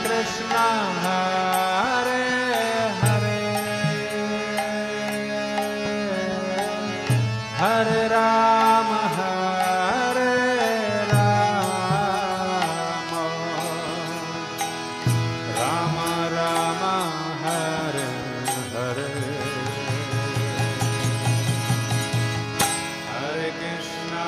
Krishna Hare Hare Hare Rama Hare Rama Rama Rama Hare Hare Hare Krishna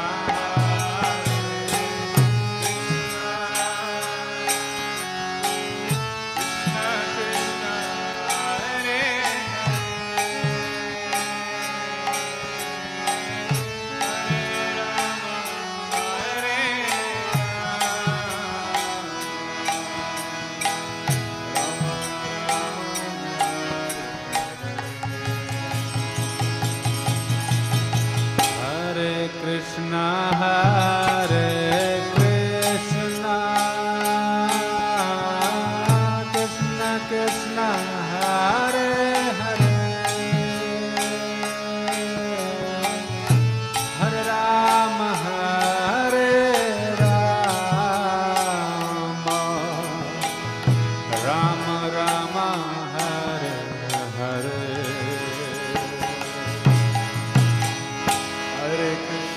Krishna Hare Krishna Krishna Krishna Hare Hare Hare Rama Hare Rama Rama Rama Hare Hare Hare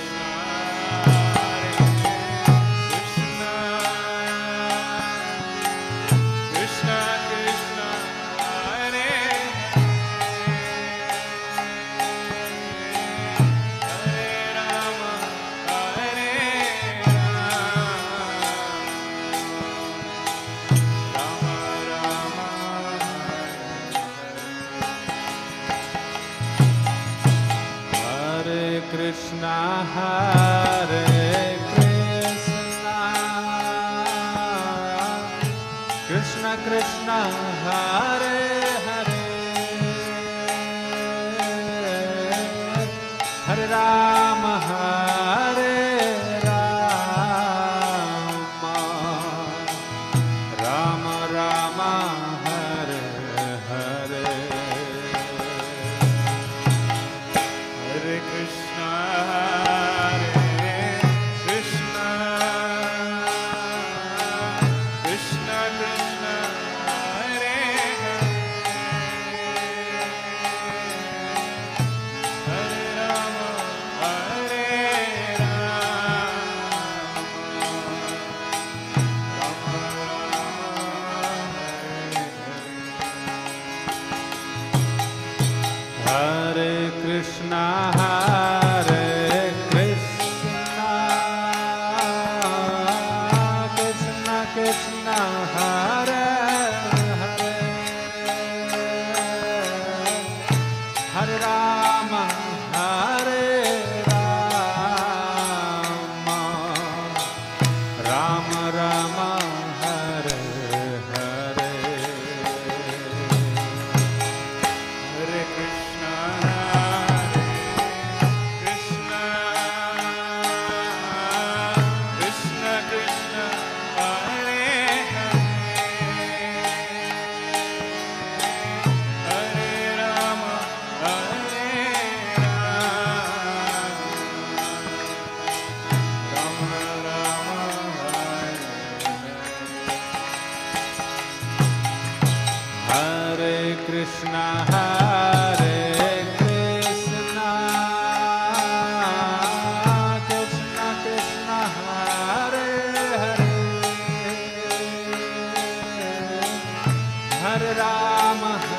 Krishna Hare Krishna Krishna Krishna Hare Hare Hare Rama Hare Rama Rama Rama Hare Hare Hare Krishna Hare Krishna Krishna Krishna Hare Hare Hare Rama Hare Rama Rama Rama Hare Hare Hare Krishna Krishna Hare Krishna Krishna Krishna Hare Hare Hare Rama